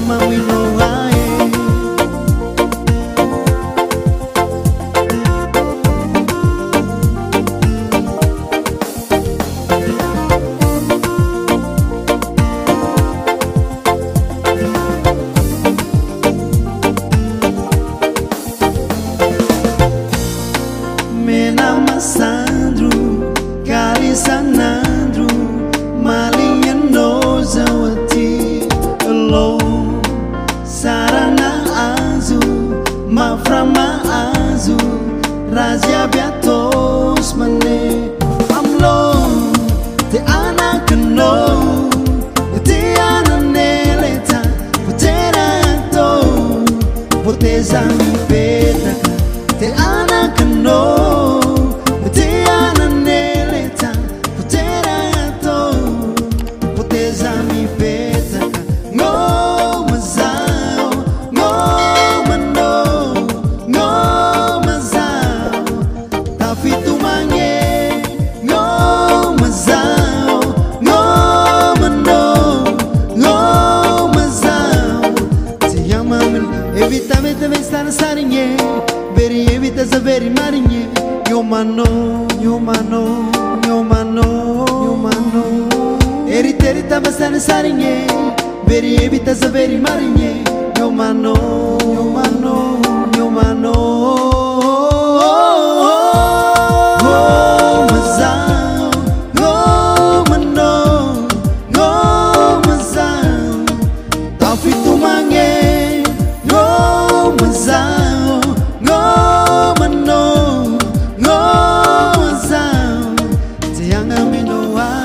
ama wino wae Menama Sandro, Carisanandro, Malinha Nozawati, Lo, Sarana Azul, Maframa Azul, Razia Biatos Mane, Amlo, Te Anakano, Te Ananeleta, Poterato, Poteza mi peta, Te Anakano. Evitamente vem estar na sarinha, veri evita zaveri marinha. Yo mano, yo mano, yo mano, yo mano. Eriteri tava estar na sarinha, veri evita zaveri marinha. Yo mano, yo mano, yo mano. Yang amino